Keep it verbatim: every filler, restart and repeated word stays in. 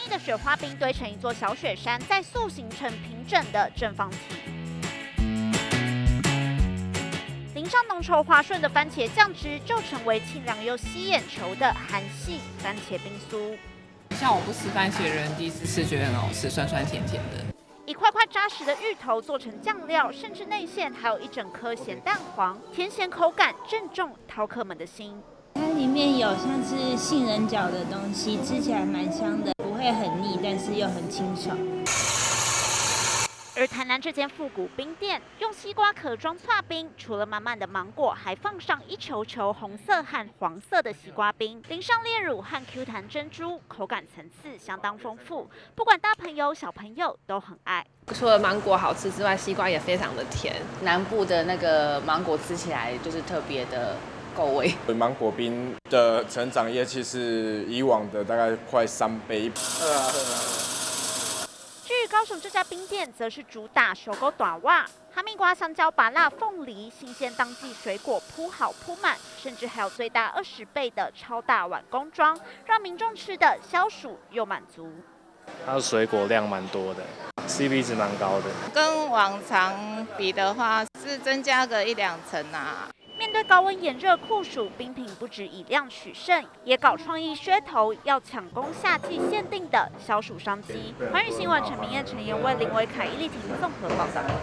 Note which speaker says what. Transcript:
Speaker 1: 的雪花冰堆成一座小雪山，再塑形成平整的正方体。淋上浓稠滑顺的番茄酱汁，就成为清凉又吸眼球的韩系番茄冰酥。
Speaker 2: 像我不吃番茄的人，第一次吃觉得很好吃，酸酸甜甜的。
Speaker 1: 一块块扎实的芋头做成酱料，甚至内馅还有一整颗咸蛋黄，甜咸口感正中饕客们的心。
Speaker 3: 它里面有像是杏仁角的东西，吃起来蛮香的，不会很腻，但是又很清爽。
Speaker 1: 而台南这间复古冰店，用西瓜壳装剉冰，除了满满的芒果，还放上一球球红色和黄色的西瓜冰，淋上炼乳和 Q 弹珍珠，口感层次相当丰富，不管大朋友小朋友都很爱。
Speaker 4: 除了芒果好吃之外，西瓜也非常的甜。
Speaker 5: 南部的那个芒果吃起来就是特别的够味。
Speaker 6: 芒果冰的成长业绩是以往的大概快三倍。喝啊喝啊！
Speaker 1: 至于高雄这家冰店，则是主打手工短袜、哈密瓜、香蕉、芭乐、凤梨，新鲜当季水果铺好铺满，甚至还有最大二十倍的超大碗工装，让民众吃的消暑又满足。
Speaker 7: 它的水果量蛮多的 ，C P 值蛮高的。
Speaker 8: 跟往常比的话，是增加个一两成啊。
Speaker 1: 面对高温炎热酷暑，冰品不止以量取胜，也搞创意噱头，要抢攻夏季限定的消暑商机。环宇新闻陈明燕、陈妍为林维凯、伊丽婷综合报道。